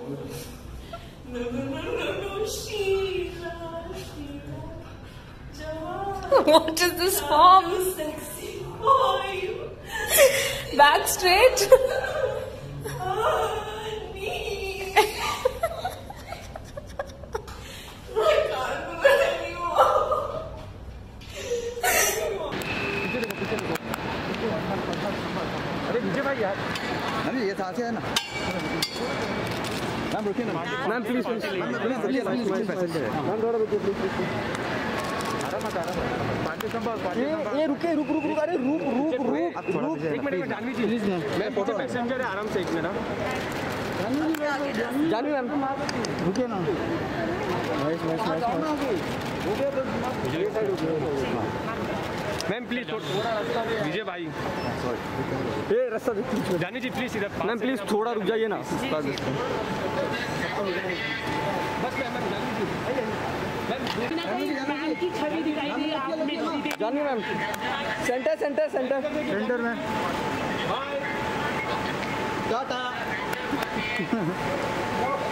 No, Sheila. What is this form? Sexy boy. Back straight. अरे विजय भाई यार, ma'am ये साथ है ना। मैम रुकिए ना। मैम प्लीज मैम थोड़ा रुकिए प्लीज। ये रुके रुक अरे रुक। एक मिनट में जानवी जी प्लीज मैम, मैं फोटो पैसेंजर है, आराम से एक मिनट। जानवी मैम रुकिए ना। मैम प्लीज थोड़ा रास्ता दे विजय भाई। ये रास्ता दे जानी जी प्लीज इधर। मैम प्लीज थोड़ा रुक जाइए ना। बस मैम की छवि दिखाई दी आपने। जानी मैम सेंटर में टाटा।